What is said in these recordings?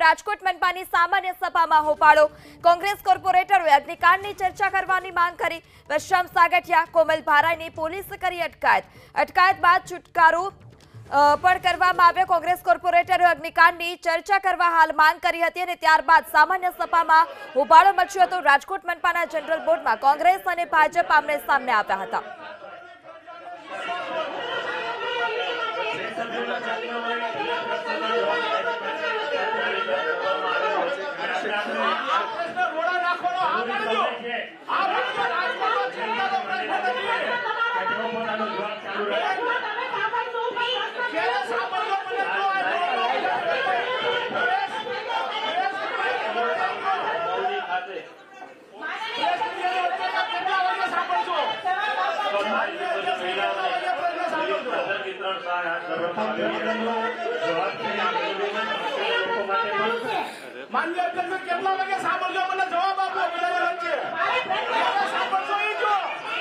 રાજકોટ મનપાની સામાન્ય સભામાં હોબાળો। કોંગ્રેસ કોર્પોરેટરોએ અગ્નિકાંડની ચર્ચા કરવાની માંગ કરી। વિશ્રામ સાગઠિયા, કોમલ ભારાઈની પોલીસે કરી અટકાયત બાદ છુટકારો પણ કરવામાં આવ્યો। કોંગ્રેસ કોર્પોરેટરોએ અગ્નિકાંડની ચર્ચા કરવા હાલ માંગ કરી હતી અને ત્યારબાદ સામાન્ય સભામાં હોબાળો મચ્યો હતો। રાજકોટ મનપાના જનરલ બોર્ડમાં કોંગ્રેસ અને ભાજપ આમને સામને આવ્યા હતા। मान्य अध्यक्ष કેટલા વાગે સાંભળજો મને જવાબ આપો બરાબર છે સાંભળજો એ જો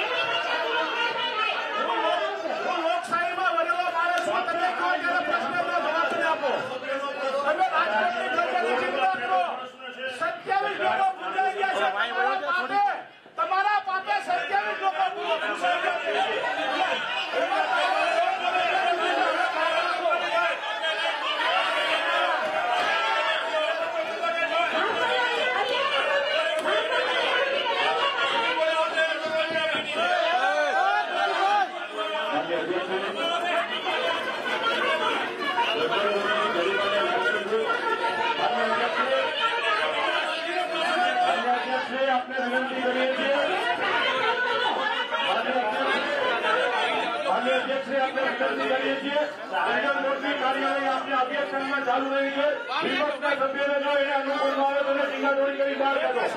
હું લોકશાહીમાં વરેલો માણસ છું તમે કોઈ જરા પ્રશ્નનો જવાબ આપો તમે રાજકોટની પ્રજાની ચિંતા કરો 27 લોકો પૂજાઈ ગયા છે તમારા પાપે 27 લોકો પૂજાઈ ગયા છે। चालू रही है विपक्ष का सभ्य जो अनुकूल टीकाटोड़ी કરી બહાર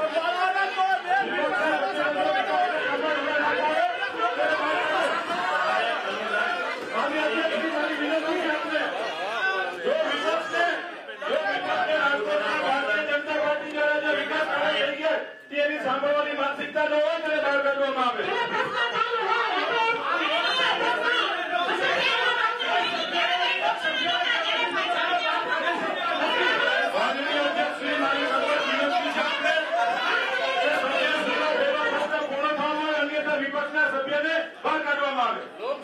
કાઢો સાંભળવાની માનસિકતા જો હોય તેને બહાર કાઢવામાં આવે। વિપક્ષના સભ્યને બહાર કાઢવામાં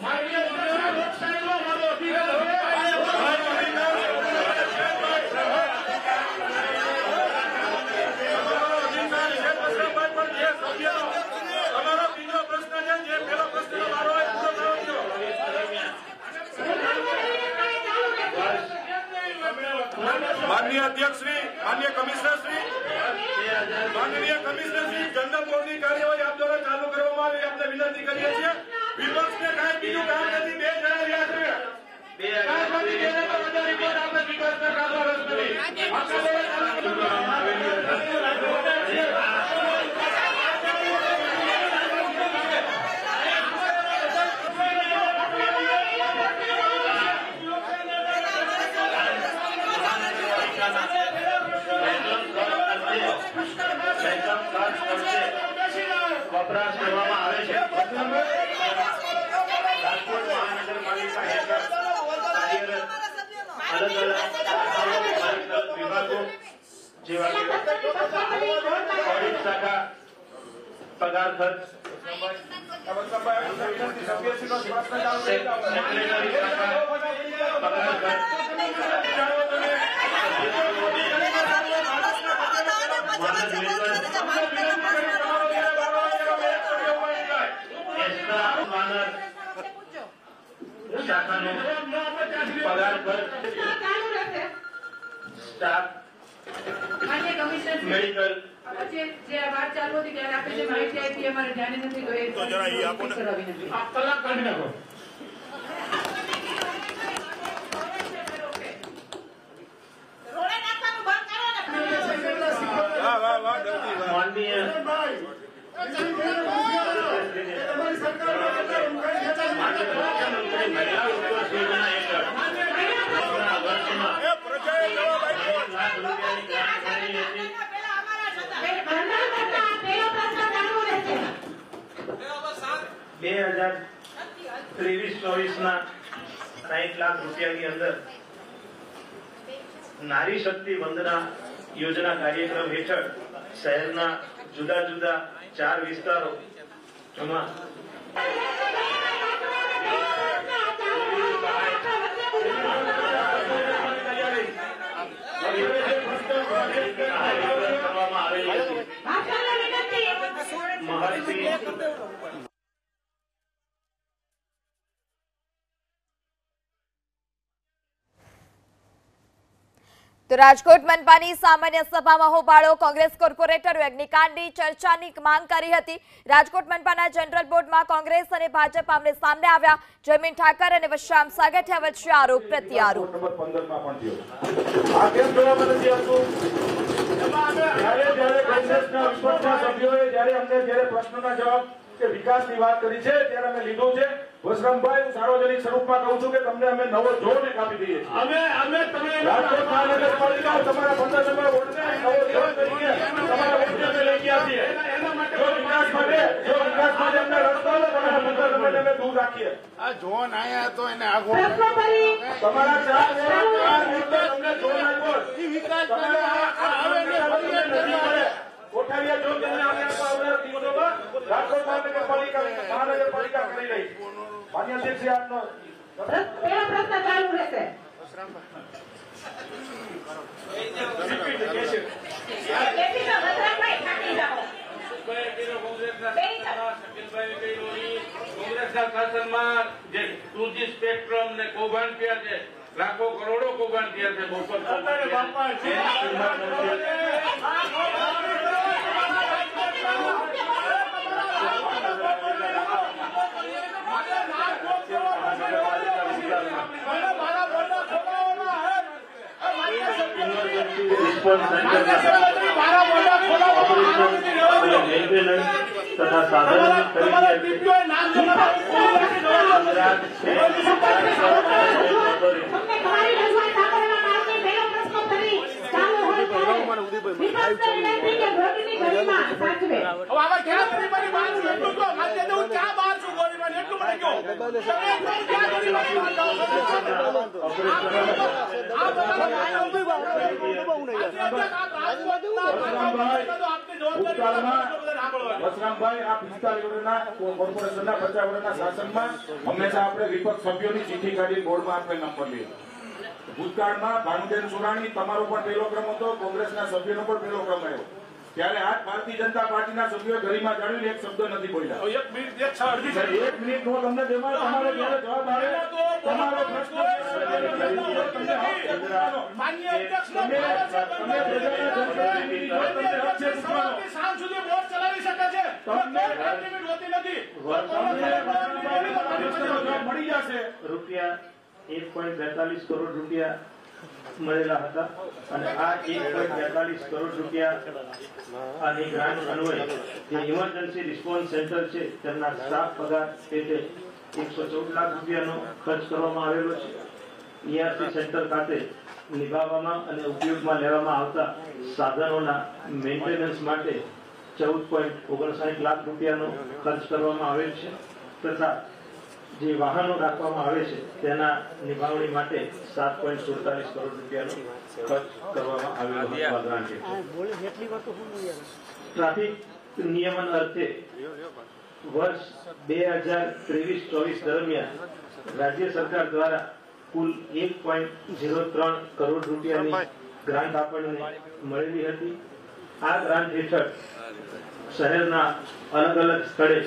माननीय अध्यक्ष श्री, माननीय कमिश्नर श्री, माननीय कमिश्नर श्री, जनरल बोर्डनी कार्यवाही आप द्वारा चालू કરવામાં આવે આપણે વિનંતી કરીએ છીએ। વિપક્ષને કાંઈ બીજું કામ નથી, બે જણા રહ્યા છે રિપોર્ટ આપણે વિકાસના કામમાં રસ નથી। વપરાશ કરવામાં આવે છે। રાજકોટ મહાનગરપાલિકા હેઠળ કાર્યરત અલગ અલગ વિભાગો જેવા કે ઓડિટ શાખા, પગાર ખર્ચ, સેક્રેટરી શાખા, પગાર ખર્ચ, શાખાનો પગાર ખર્ચ, સ્ટાફ, મેડિકલ જે વાત ચાલુ હતી ત્યારે આપણે જે માહિતી આપી અમારે ધ્યાને નથી ગઈ તો જરા એ આપો ને આપ કલાક કાઢી નાખો। રોડે નાખવાનું બંધ કરો ને। વાહ વાહ વાહ દર્દી વાહ માનનીય તમારી સરકાર મહિલા ઉત્કર્ષ યોજના હેઠળ એ પ્રજાએ જવાબ આપ્યો। લાખ રૂપિયાની ગ્રાન્ટ મળી હતી। 2023-24 ના 60 લાખ રૂપિયાની અંદર નારી શક્તિ વંદના યોજના કાર્યક્રમ હેઠળ શહેરના જુદા જુદા 4 વિસ્તારોમાં કરવામાં આવેલી હતી. તો રાજકોટ મનપાની સામાન્ય સભામાં હોબાળો. કોંગ્રેસ કોર્પોરેટરોએ અગ્નિકાંડની ચર્ચાની માંગ કરી હતી. રાજકોટ મનપાના જનરલ બોર્ડમાં કોંગ્રેસ અને ભાજપ આમને સામને આવ્યા. જયમીન ઠાકર અને વશ્યામ સાગઠિયા વચ્ચે આરોપ પ્રત્યારોપ. વિકાસની વાત કરી છે ત્યારે અમે લીધો છે. વસરામભાઈ, હું સાર્વજનિક સ્વરૂપમાં કહું છું કે તમને અમે નવો ઝોન આપી દઈએ છીએ. રાજકોટ મહાનગરપાલિકા તમારા 15 નંબર વોર્ડને નવો ઝોન તરીકે તમારા વોર્ડને લઈ ગયા છીએ. જો વિકાસ માટે અમને રસ્તો હોય તમારા 15 નંબરને અમે દૂર રાખીએ. આ ઝોન આયા તો એને આગો તમારા 4 વોર્ડ તમને ઝોન આપ્યો. ઈ વિકાસ કોઠારીયા ઝોન તમને આવનારા દિવસોમાં રાજકોટ મહાનગરપાલિકા કરી રહી છે. માન્ય અધ્યક્ષ આપનો પહેલો પ્રશ્ન ચાલુ રહેશે. કોંગ્રેસના શાસનમાં જે 2G સ્પેક્ટ્રમ ને કૌભાંડ થયા છે, લાખો કરોડો કૌભાંડ થયા છે. તથા સાધનો વસરામભાઈ, આ 45 વર્ષના કોર્પોરેશનના 50 વર્ષના શાસનમાં હંમેશા આપણે વિપક્ષ સભ્યોની ચિઠ્ઠી કાઢી બોર્ડમાં આપણે નંબર લઈએ. ભૂતકાળમાં ભાનુબેન સુરાણી તમારો પણ પહેલો ક્રમ હતો, કોંગ્રેસના સભ્યનો પણ પહેલો ક્રમ આવ્યો. ત્યારે આ ભારતીય જનતા પાર્ટીના સભ્યો ગરિમા જાળવીને એક શબ્દ નથી બોલ્યા. 1 મિનિટ નો તમને તમારો જવાબ આવે તમારો પ્રશ્ન માન્ય અધ્યક્ષ સુધી વોટ ચલાવી શકે છે. મળી જશે. રૂપિયા 1.42 કરોડ રૂપિયા મળેલા હતા અને આ 1.42 કરોડ રૂપિયા આની ગ્રાન્ટ અન્વયે જે ઇમરજન્સી રિસ્પોન્સ સેન્ટર છે તેમના સ્ટાફ પગાર પેટે 114 લાખ રૂપિયાનો ખર્ચ કરવામાં આવેલો છે. ERC સેન્ટર ખાતે નિભાવવામાં અને ઉપયોગમાં લેવામાં આવતા સાધનોના મેન્ટેનન્સ માટે 14.59 લાખ રૂપિયાનો ખર્ચ કરવામાં આવેલ છે તથા જે વાહનો રાખવામાં આવે છે તેના નિભાવણી માટે 7.47 કરોડ રૂપિયાનો ખર્ચ કરવામાં આવેલો હતો. ટ્રાફિક નિયમન અર્થે વર્ષ 2023-24 દરમિયાન રાજ્ય સરકાર દ્વારા કુલ 1.03 કરોડ રૂપિયાની ગ્રાન્ટ આપણને મળેલી હતી. આ ગ્રાન્ટ હેઠળ શહેરના અલગ અલગ સ્થળે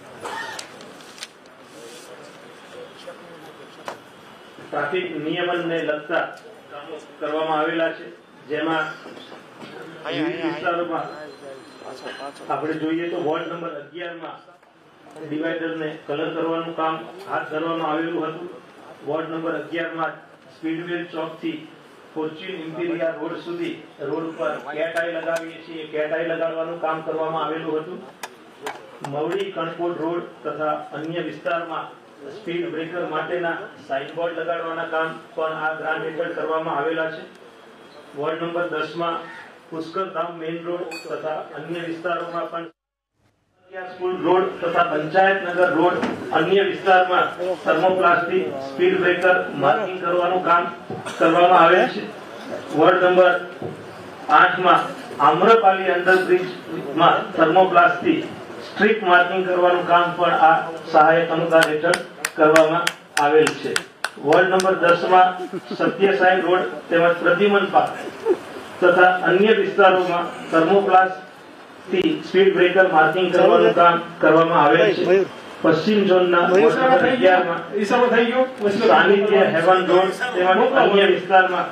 ટ્રાફિક નિયમનને લગતા કામો કરવામાં આવેલા છે, જેમાં વિવિધ વિસ્તારોમાં આપણે જોઈએ તો વોર્ડ નંબર 11માં ડિવાઈડરને કલર કરવાનું કામ હાથ ધરવામાં આવેલું હતું. વોર્ડ નંબર 11માં સ્પીડવેલ ચોકથી ફોર્ચ્યુન ઇમ્પિરિયા રોડ સુધી રોડ ઉપર કેટ આઈ લગાવીએ છીએ, કેટ આઈ લગાડવાનું કામ કરવામાં આવેલું હતું. મવડી કણકોટ રોડ તથા અન્ય વિસ્તારમાં સ્પીડ બ્રેકર માટેના સાઇનબોર્ડ લગાડવાના કામ પણ આ ગ્રાન્ટ હેઠળ કરવામાં આવેલા છે. વોર્ડ નંબર 10માં પુષ્કરધામ મેઇન રોડ તથા અન્ય વિસ્તારોમાં પણ સ્કૂલ રોડ તથા પંચાયતનગર રોડ અન્ય વિસ્તારમાં થર્મોપ્લાસ્ટિક સ્પીડ બ્રેકર માર્કિંગ કરવાનું કામ કરવામાં આવેલ છે. વોર્ડ નંબર 8 માં આમ્રપાલી અંડરબ્રિજમાં થર્મોપ્લાસ્ટથી સ્ટ્રીટ માર્કિંગ કરવાનું કામ પણ આ સહાયક અનુદાન હેઠળ કરવામાં આવેલ છે. વોર્ડ નંબર 10 માં સત્યસાઈ રોડ તેમજ પ્રદ્યુમન પાર્ક તથા અન્ય વિસ્તારોમાં થર્મોપ્લાસ્ટથી સ્પીડ બ્રેકર માર્કિંગ કરવાનું કામ કરવામાં આવેલ છે. પશ્ચિમ ઝોનના વોર્ડ નંબર 11 માં સાનિધ્ય હેવન રોડ તેમજ અન્ય વિસ્તારમાં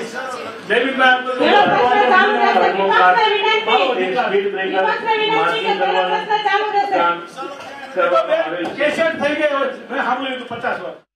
પેલો પ્રશ્ન ચાલુ રહેશે. વિપક્ષને વિનંતી. સ્પીડ બ્રેકર વિપક્ષને વિનંતી કે માર્કિંગ પેલો કરવાનું પ્રશ્ન ચાલુ રહેશે. કામ કરવામાં આવેલ છે. કેસેટ થઈ ગયો મેં સાંભળ્યું હતું 50 વાર.